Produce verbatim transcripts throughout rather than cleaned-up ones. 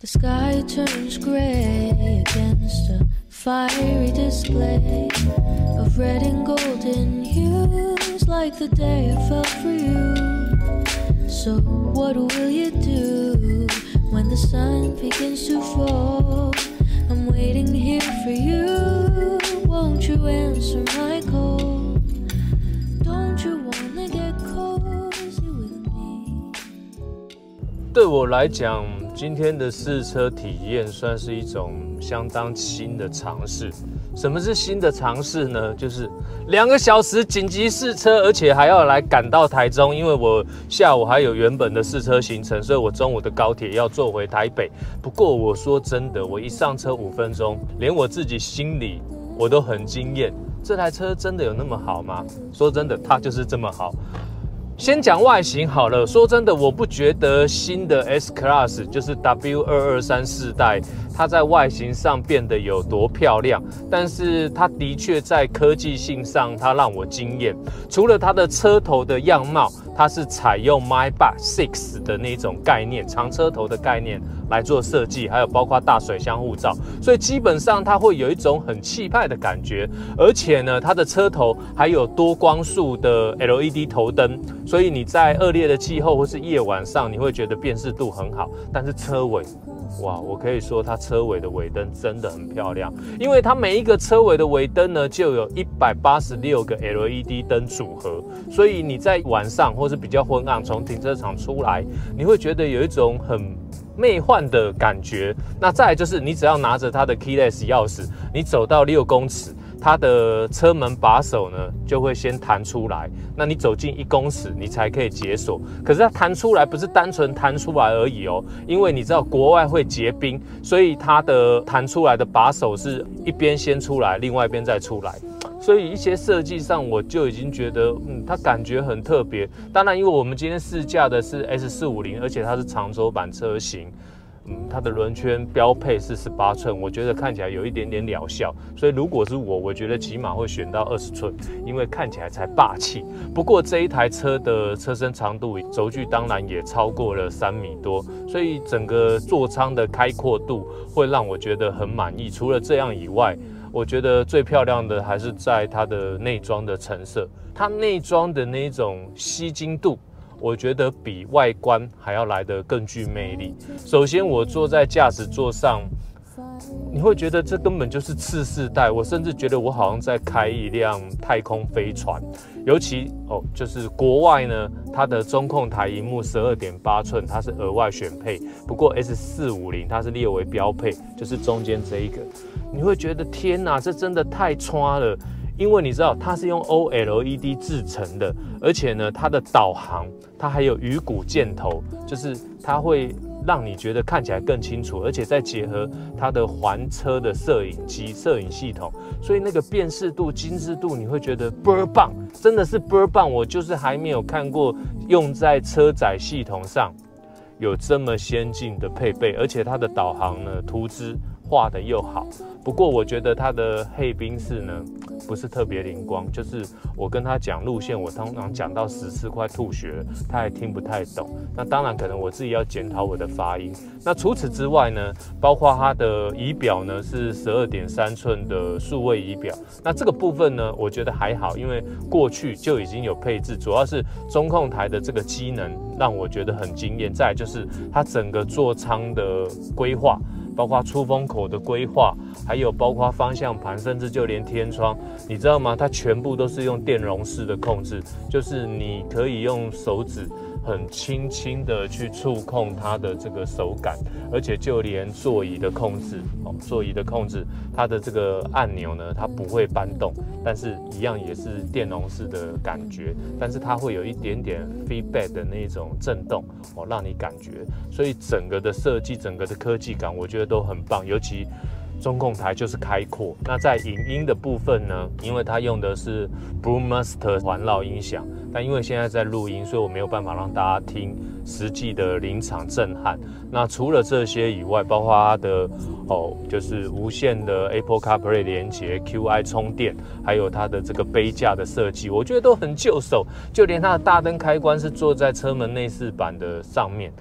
The sky turns gray against a fiery display of red and golden hues, like the day I fell for you. So what will you do when the sun begins to fall? I'm waiting here for you. Won't you answer my call? Don't you wanna get cozy with me? 对我来讲，今天的试车体验算是一种相当新的尝试。什么是新的尝试呢？就是两个小时紧急试车，而且还要来赶到台中，因为我下午还有原本的试车行程，所以我中午的高铁要坐回台北。不过我说真的，我一上车五分钟，连我自己心里我都很惊艳。这台车真的有那么好吗？说真的，它就是这么好。先讲外形好了，说真的，我不觉得新的 S Class 就是 W 二二三世代，它在外形上变得有多漂亮，但是它的确在科技性上，它让我惊艳。除了它的车头的样貌，它是采用 Maybach Six 的那种概念，长车头的概念来做设计，还有包括大水箱护罩，所以基本上它会有一种很气派的感觉。而且呢，它的车头还有多光束的 L E D 头灯，所以你在恶劣的气候或是夜晚上，你会觉得辨识度很好。但是车尾，哇，我可以说它车尾的尾灯真的很漂亮，因为它每一个车尾的尾灯呢，就有一百八十六个 L E D 灯组合，所以你在晚上或是比较昏暗，从停车场出来，你会觉得有一种很魅幻的感觉。那再来就是你只要拿着它的 keyless 钥匙，你走到六公尺，它的车门把手呢就会先弹出来，那你走近一公尺你才可以解锁。可是它弹出来不是单纯弹出来而已哦，因为你知道国外会结冰，所以它的弹出来的把手是一边先出来，另外一边再出来。所以一些设计上我就已经觉得，嗯，它感觉很特别。当然，因为我们今天试驾的是 S 四五零，而且它是长轴版车型。嗯，它的轮圈标配是十八寸，我觉得看起来有一点点疗效，所以如果是我，我觉得起码会选到二十寸，因为看起来才霸气。不过这一台车的车身长度、轴距当然也超过了三米多，所以整个座舱的开阔度会让我觉得很满意。除了这样以外，我觉得最漂亮的还是在它的内装的成色，它内装的那种吸睛度，我觉得比外观还要来得更具魅力。首先，我坐在驾驶座上，你会觉得这根本就是次世代，我甚至觉得我好像在开一辆太空飞船。尤其哦，就是国外呢，它的中控台萤幕 十二点八寸，它是额外选配，不过 S 四五零 它是列为标配，就是中间这一个，你会觉得天哪，这真的太穿了。因为你知道它是用 O L E D 制成的，而且呢，它的导航它还有鱼骨箭头，就是它会让你觉得看起来更清楚，而且再结合它的环车的摄影机、摄影系统，所以那个辨识度、精致度，你会觉得倍儿棒，真的是倍儿棒。我就是还没有看过用在车载系统上有这么先进的配备，而且它的导航呢，图资画的又好。不过我觉得它的黑宾士呢不是特别灵光，就是我跟他讲路线，我通常讲到十次快吐血了，他还听不太懂。那当然可能我自己要检讨我的发音。那除此之外呢，包括它的仪表呢是 十二点三寸的数位仪表，那这个部分呢我觉得还好，因为过去就已经有配置，主要是中控台的这个机能让我觉得很惊艳。再来就是它整个座舱的规划，包括出风口的规划，还有包括方向盘，甚至就连天窗，你知道吗？它全部都是用电容式的控制，就是你可以用手指很轻轻的去触控它的这个手感，而且就连座椅的控制，哦，座椅的控制，它的这个按钮呢，它不会搬动，但是一样也是电容式的感觉，但是它会有一点点 feedback 的那种震动，哦，让你感觉，所以整个的设计，整个的科技感，我觉得都很棒，尤其中控台就是开阔。那在影音的部分呢，因为它用的是 Brewmaster 环绕音响，但因为现在在录音，所以我没有办法让大家听实际的临场震撼。那除了这些以外，包括它的哦，就是无线的 Apple CarPlay 连接、Q I 充电，还有它的这个杯架的设计，我觉得都很就手。就连它的大灯开关是坐在车门内饰板的上面。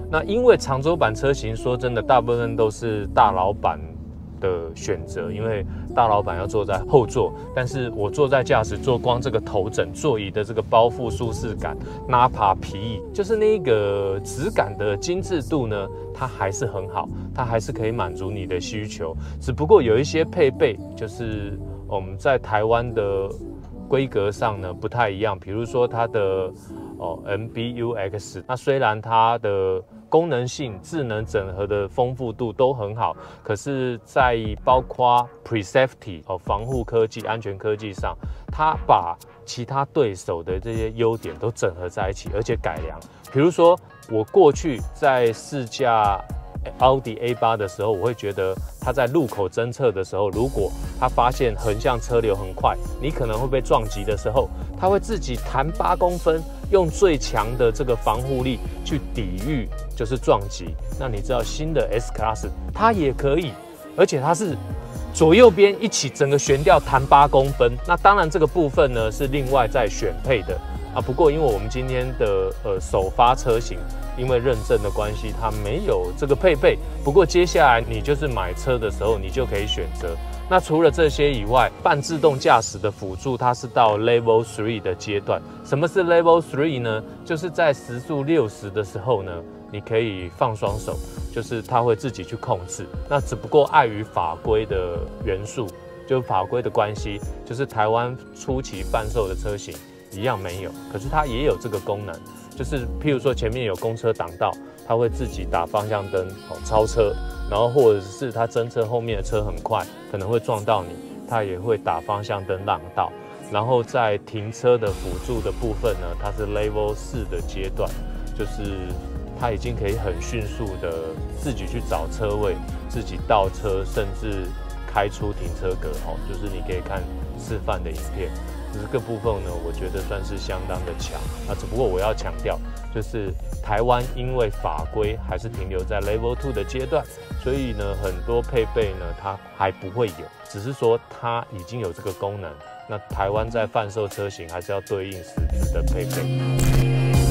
那因为长轴版车型，说真的，大部分都是大老板的选择，因为大老板要坐在后座，但是我坐在驾驶座，光这个头枕、座椅的这个包覆舒适感，纳帕皮椅，就是那个质感的精致度呢，它还是很好，它还是可以满足你的需求。只不过有一些配备，就是我们在台湾的规格上呢不太一样，比如说它的哦 M B U X， 那虽然它的功能性、智能整合的丰富度都很好，可是，在包括 Pre-Safety 哦防护科技、安全科技上，它把其他对手的这些优点都整合在一起，而且改良。比如说，我过去在试驾奥迪 A 八 的时候，我会觉得它在路口侦测的时候，如果它发现横向车流很快，你可能会被撞击的时候，它会自己弹八公分，用最强的这个防护力去抵御就是撞击。那你知道新的 S Class 它也可以，而且它是左右边一起整个悬吊弹八公分。那当然这个部分呢是另外再选配的啊。不过因为我们今天的呃首发车型，因为认证的关系，它没有这个配备。不过接下来你就是买车的时候，你就可以选择。那除了这些以外，半自动驾驶的辅助，它是到 Level 三的阶段。什么是 Level 三呢？就是在时速六十的时候呢，你可以放双手，就是它会自己去控制。那只不过碍于法规的元素，就法规的关系，就是台湾初期贩售的车型一样没有，可是它也有这个功能。就是譬如说前面有公车挡道，它会自己打方向灯哦超车，然后或者是它侦测后面的车很快，可能会撞到你，它也会打方向灯让道。然后在停车的辅助的部分呢，它是 Level 四的阶段，就是它已经可以很迅速的自己去找车位，自己倒车，甚至开出停车格哦，就是你可以看示范的影片。这个部分呢，我觉得算是相当的强啊。只不过我要强调，就是台湾因为法规还是停留在 Level 二的阶段，所以呢，很多配备呢它还不会有，只是说它已经有这个功能。那台湾在贩售车型还是要对应实质的配备。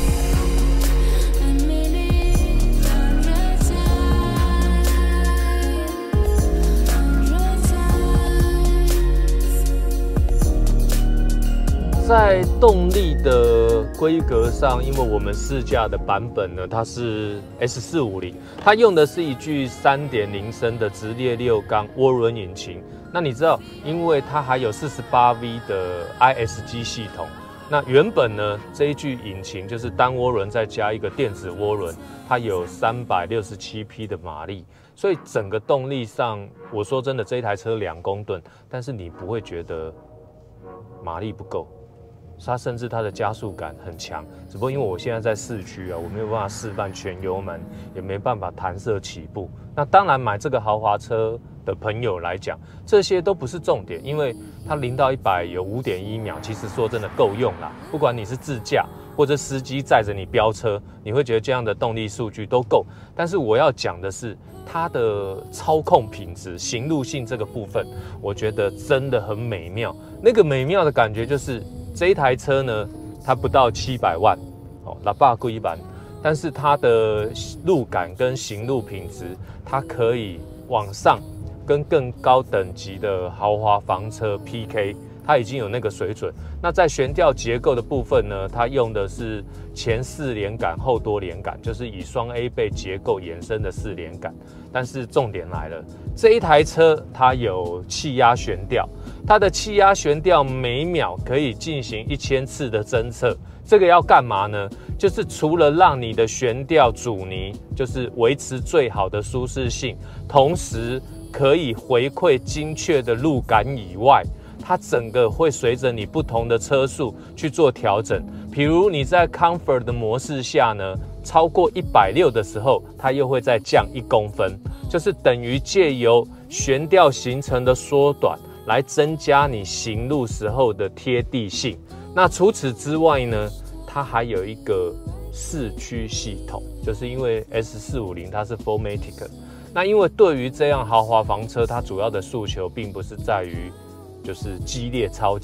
在动力的规格上，因为我们试驾的版本呢，它是 S 四五零，它用的是一具 三点零 升的直列六缸涡轮引擎。那你知道，因为它还有 四十八 V 的 I S G 系统，那原本呢这一具引擎就是单涡轮再加一个电子涡轮，它有三百六十七匹的马力，所以整个动力上，我说真的，这一台车两公吨，但是你不会觉得马力不够。它甚至它的加速感很强，只不过因为我现在在市区啊，我没有办法示范全油门，也没办法弹射起步。那当然买这个豪华车的朋友来讲，这些都不是重点，因为它零到一百有 五点一秒，其实说真的够用啦。不管你是自驾或者司机载着你飙车，你会觉得这样的动力数据都够。但是我要讲的是它的操控品质、行路性这个部分，我觉得真的很美妙。那个美妙的感觉就是。这一台车呢，它不到七百万，哦，喇叭贵一版，但是它的路感跟行路品质，它可以往上跟更高等级的豪华房车 P K， 它已经有那个水准。那在悬吊结构的部分呢，它用的是前四连杆后多连杆，就是以双 A 倍结构衍生的四连杆。但是重点来了，这一台车它有气压悬吊。它的气压悬吊每秒可以进行一千次的侦测，这个要干嘛呢？就是除了让你的悬吊阻尼就是维持最好的舒适性，同时可以回馈精确的路感以外，它整个会随着你不同的车速去做调整。比如你在 Comfort 的模式下呢，超过一百六的时候，它又会再降一公分，就是等于借由悬吊行程的缩短。来增加你行路时候的贴地性。那除此之外呢，它还有一个四驱系统，就是因为 S 四五零 它是 四 matic， 那因为对于这样豪华房车，它主要的诉求并不是在于就是激烈超价，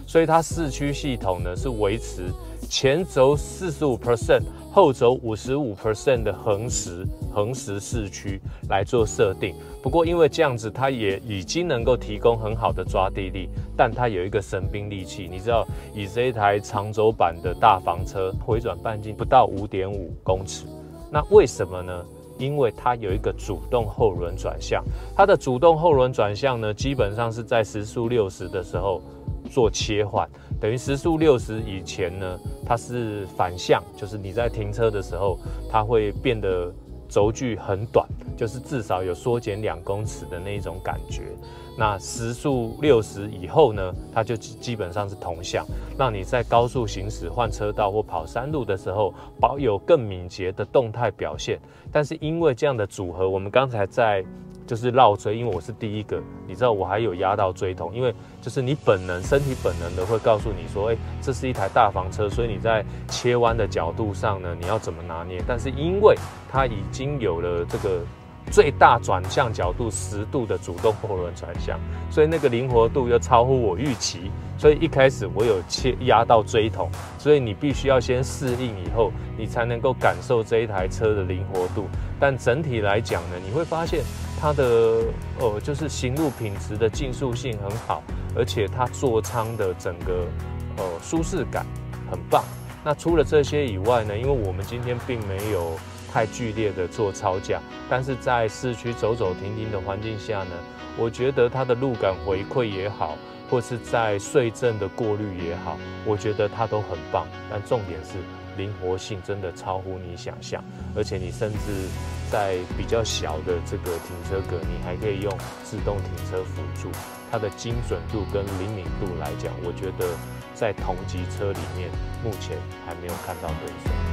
所以它四驱系统呢是维持前轴四十五 percent， 后轴五十五 percent 的横时横时四驱来做设定。不过因为这样子，它也已经能够提供很好的抓地力，但它有一个神兵利器，你知道，以这一台长轴版的大房车，回转半径不到 五点五公尺，那为什么呢？因为它有一个主动后轮转向，它的主动后轮转向呢，基本上是在时速六十的时候做切换，等于时速六十以前呢，它是反向，就是你在停车的时候，它会变得轴距很短，就是至少有缩减两公尺的那一种感觉。那时速六十以后呢，它就基本上是同向，让你在高速行驶、换车道或跑山路的时候，保有更敏捷的动态表现。但是因为这样的组合，我们刚才在就是绕追，因为我是第一个，你知道我还有压到追头，因为就是你本能身体本能的会告诉你说，哎，这是一台大房车，所以你在切弯的角度上呢，你要怎么拿捏？但是因为它已经有了这个最大转向角度十度的主动后轮转向，所以那个灵活度又超乎我预期，所以一开始我有切压到追头，所以你必须要先适应以后，你才能够感受这一台车的灵活度。但整体来讲呢，你会发现它的呃就是行路品质的竞速性很好，而且它座舱的整个呃舒适感很棒。那除了这些以外呢，因为我们今天并没有太剧烈的做超驾，但是在市区走走停停的环境下呢，我觉得它的路感回馈也好，或是在税阵的过滤也好，我觉得它都很棒。但重点是灵活性真的超乎你想象，而且你甚至在比较小的这个停车格，你还可以用自动停车辅助，它的精准度跟灵敏度来讲，我觉得在同级车里面目前还没有看到对手。